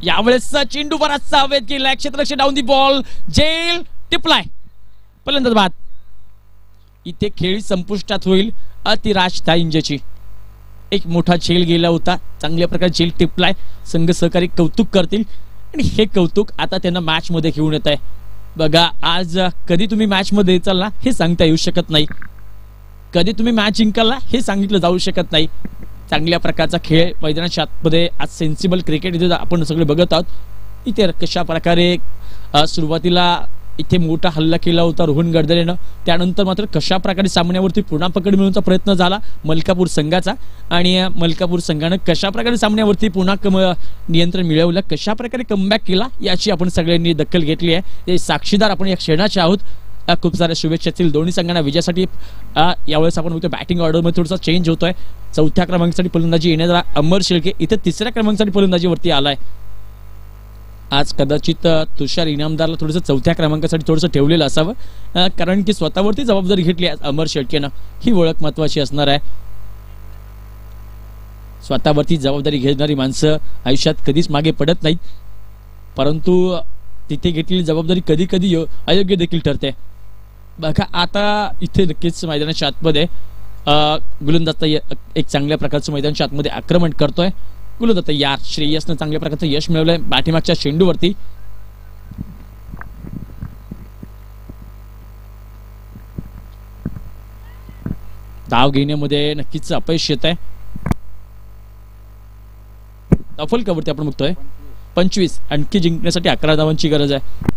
यावेळेस चेंडू बराचसा हवेत गेलाय, क्षेत्ररक्षक डाऊन दी बॉल, झेल टिपलाय, फलंदाज बाद. इथे खेळ संपुष्टात होईल. अतिराज ताईंजेची एक मोठा झेल गेला होता, चांगल्या प्रकारे झेल टिपलाय. संघ सहकारी कौतुक करतील आणि हे कौतुक आता त्यांना मॅच मध्ये घेऊन येत आहे. बघा, आज कधी तुम्ही मॅच मध्ये येचाल ना हे सांगता येऊ शकत नाही, कधी तुम्ही मॅच जिंकाल ना हे सांगितलं जाऊ शकत नाही. चांगल्या प्रकारचा खेळ मैदानाच्या आतमध्ये आज सेन्सिबल क्रिकेट इथे आपण सगळे बघत आहोत. इथे कशा प्रकारे सुरुवातीला इथे मोठा हल्ला केला होता रोहन गडदलेनं, त्यानंतर मात्र कशा प्रकारे सामन्यावरती पुन्हा पकड मिळवण्याचा प्रयत्न झाला मलकापूर संघाचा आणि मलकापूर संघानं कशा प्रकारे सामन्यावरती पुन्हा नियंत्रण मिळवलं, कशा प्रकारे कमबॅक केला याची आपण सगळ्यांनी दखल घेतली आहे. हे साक्षीदार आपण या क्षणाचे आहोत. खूप साऱ्या शुभेच्छातील दोन्ही संघांना विजयासाठी. यावेळेस आपण बघतो बॅटिंग ऑर्डरमध्ये थोडासा चेंज होतोय. 4थ्या क्रमांकासाठी फलंदाजी येणारा अमर शेळके इथे 3ऱ्या क्रमांकासाठी फलंदाजीवरती आलाय. आज कदाचित तुषार इनामदारला थोडंसं 4थ्या क्रमांकासाठी थोडंसं ठेवलेलं असावं, कारण की स्वतःवरती जबाबदारी घेतली आहे अमर शेळकेनं. ही ओळख महत्वाची असणार आहे. स्वतःवरती जबाबदारी घेणारी माणसं आयुष्यात कधीच मागे पडत नाहीत, परंतु तिथे घेतलेली जबाबदारी कधी कधी अयोग्य देखील ठरते. बघा, आता इथे नक्कीच मैदानाच्या आतमध्ये गोलंदाज एक चांगल्या प्रकारचं मैदानाच्या आतमध्ये आक्रमण करतोय. गोलंदाज यार श्रेयसनं चांगल्या प्रकारचं यश मिळवलंय पाठीमागच्या चेंडूवरती. धाव घेण्यामध्ये नक्कीच अपयश येत आहे. फलकावरती आपण बघतोय 25, आणखी जिंकण्यासाठी 11 धावांची गरज आहे.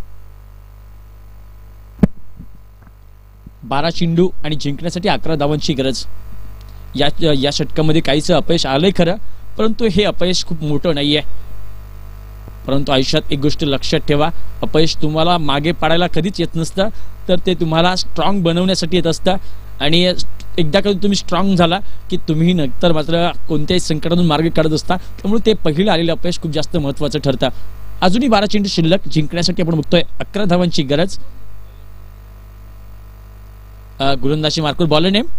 12 चेंडू आणि जिंकण्यासाठी 11 धावांची गरज. या षटकामध्ये काहीच अपयश आलंय खरं, परंतु हे अपयश खूप मोठं नाहीये. परंतु आयुष्यात एक गोष्ट लक्षात ठेवा, अपयश तुम्हाला मागे पाडायला कधीच येत नसतं, तर ते तुम्हाला स्ट्रॉंग बनवण्यासाठी येत असतं. आणि एकदा कधी तुम्ही स्ट्रॉंग झाला की तुम्ही नंतर मात्र कोणत्याही संकटातून मार्ग काढत असता. त्यामुळे ते पहिलं आलेलं अपयश खूप जास्त महत्वाचं ठरतं. अजूनही 12 चेंडू शिल्लक, जिंकण्यासाठी आपण बघतोय 11 धावांची गरज. गोलंदाजी मार्कवर बॉलर नेम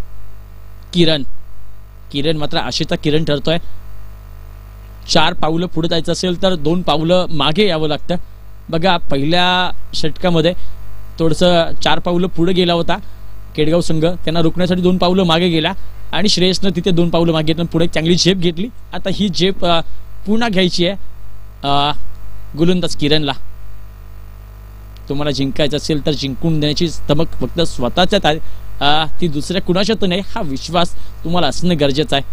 किरण मात्र आशेचा किरण ठरतोय. 4 पावलं पुढे जायचं असेल तर 2 पावलं मागे यावं लागतं. बघा, पहिल्या षटकामध्ये थोडंसं 4 पावलं पुढे गेला होता केडगाव संघ, त्यांना रोखण्यासाठी 2 पावलं मागे गेला आणि श्रेयसनं तिथे 2 पावलं मागे घेतलं, पुढे चांगली झेप घेतली. आता ही झेप पुन्हा घ्यायची आहे गोलंदाज किरणला. तुम्हाला जिंकायचं असेल तर जिंकून देण्याची धमक फक्त स्वतःच्या ती दुसऱ्या कुणाच्यात नाही, हा विश्वास तुम्हाला असणं गरजेचं आहे.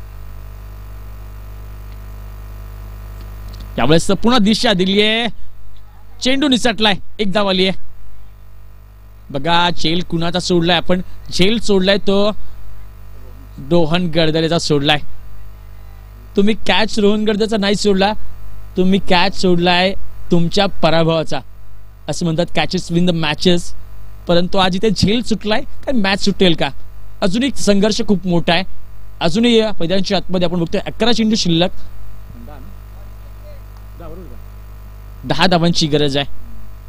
यावेळेस पुन्हा दिशा दिली आहे, चेंडू निसटलाय, 1 धाव आली आहे. बघा, झेल कुणाचा सोडलाय आपण, झेल सोडलाय तो रोहन गडदलेचा सोडलाय. तुम्ही कॅच रोहन गडदलेचा नाही सोडला, तुम्ही कॅच सोडलाय तुमच्या पराभवाचा. असं म्हणतात कॅचेस विन द मॅचेस, परंतु आज इथे झेल सुटलाय काय मॅच सुटेल का? अजूनही संघर्ष खूप मोठा आहे. अजूनही मैदानाच्या आतमध्ये आपण बघतोय 11 चेंडू शिल्लक, 10 धावांची गरज आहे.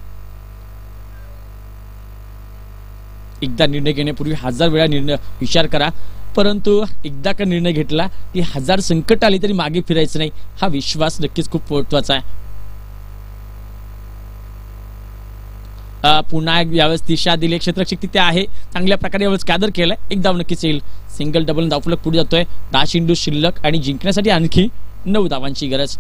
एकदा निर्णय घेण्यापूर्वी 1000 वेळा विचार करा, परंतु एकदा का निर्णय घेतला की 1000 संकट आली तरी मागे फिरायचं नाही, हा विश्वास नक्कीच खूप महत्वाचा आहे. पुन्हा यावेळेस दिशा दिली, क्षेत्ररक्षक तिथे आहे, चांगल्या प्रकारे यावेळेस कॅदर केलाय, 1 धाव नक्कीच येईल. सिंगल डबल धावफलक पुढे जातोय. 10 चेंडू शिल्लक आणि जिंकण्यासाठी आणखी 9 धावांची गरज.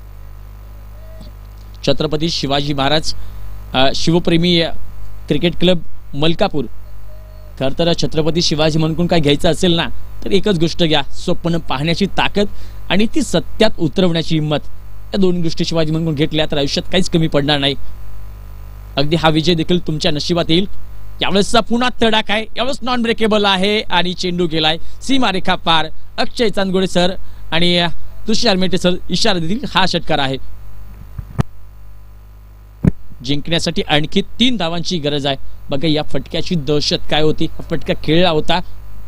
Chhatrapati Shivaji Maharaj Shivpremi cricket club Malkapur. खर तर छत्रपती शिवाजी म्हणून काय घ्यायचं असेल ना तर एकच गोष्ट घ्या, स्वप्न पाहण्याची ताकद आणि ती सत्यात उतरवण्याची हिंमत. या 2 गोष्टी शिवाजी म्हणून घेतल्या तर आयुष्यात काहीच कमी पडणार नाही. अगदी हा विजय देखील तुमच्या नशिबात येईल. यावेळेसचा पुन्हा तडाख आहे, यावेळेस नॉन ब्रेकेबल आहे आणि चेंडू गेलाय सीमारेखा पार. अक्षय चांदगोडे सर आणि तुषार मेटे सर इशारा देतील, हा षटकार आहे. जिंकण्यासाठी आणखी 3 धावांची गरज आहे. बघा, या फटक्याची दहशत काय होती, हा फटका खेळला होता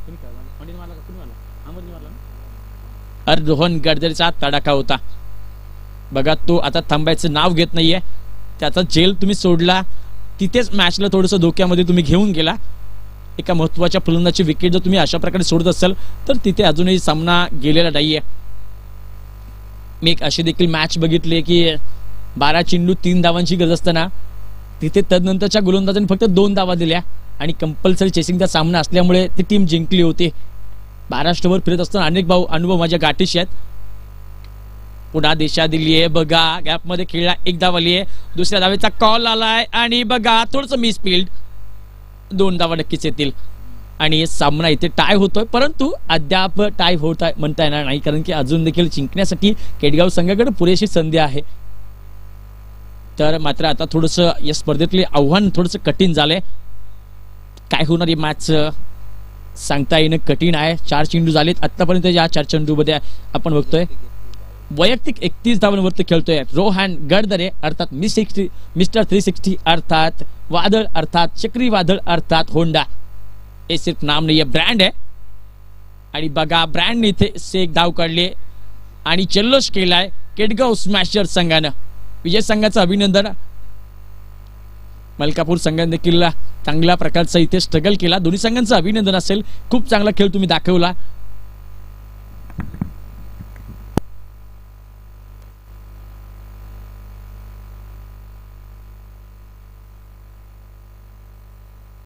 रोहन गडदलेचा तडाखा होता. बघा, तो आता थांबायचं नाव घेत नाहीये. त्याचा झेल तुम्ही सोडला, तिथेच मॅचला थोडंसं धोक्यामध्ये तुम्ही घेऊन गेला. एका महत्वाच्या फलंदाची विकेट जर तुम्ही अशा प्रकारे सोडत असाल तर तिथे अजूनही सामना गेलेला नाहीये. मी एक अशी देखील मॅच बघितली की 12 चेंडू 3 धावांची गरज असताना तिथे तदनंतरच्या गोलंदाजांनी फक्त 2 धावा दिल्या आणि कंपल्सरी चेसिंगचा सामना असल्यामुळे ती टीम जिंकली होती. महाराष्ट्रावर फिरत असताना अनेक अनुभव माझ्या गाठीशी आहेत. पुन्हा दिशा दिली आहे बघा, गॅप मध्ये खेळला, एक धाव आली आहे, दुसऱ्या धावेचा कॉल आलाय आणि बघा थोडंसं मिसफील्ड, 2 धावा नक्कीच येतील आणि सामना इथे टाय होतोय. परंतु अद्याप टाय होत आहे म्हणता येणार नाही, कारण की अजून देखील जिंकण्यासाठी केडगाव संघाकडे पुरेशी संधी आहे. तर मात्र आता थोडंसं या स्पर्धेतले आव्हान थोडंसं कठीण झालंय. काय होणार ही मॅच सांगता येणं कठीण आहे. 4 चेंडू झालेत आतापर्यंत. या 4 चेंडूमध्ये आपण बघतोय वैयक्तिक 31 धावांवरती खेळतोय रोहन गडदरे अर्थात मिस्टर 360 अर्थात वादळ अर्थात चक्रीवादळ अर्थात होंडा. हे सिर्फ नाम नाही, ब्रँड आहे. आणि बघा ब्रँडने इथे एक धाव काढली आणि जल्लोष केलाय केडगाव स्मॅशर संघानं. विजय संघाचं अभिनंदन. मलकापूर संघाने देखील चांगल्या प्रकारचा इथे स्ट्रगल केला. दोन्ही संघांचं अभिनंदन असेल. खूप चांगला खेळ तुम्ही दाखवला.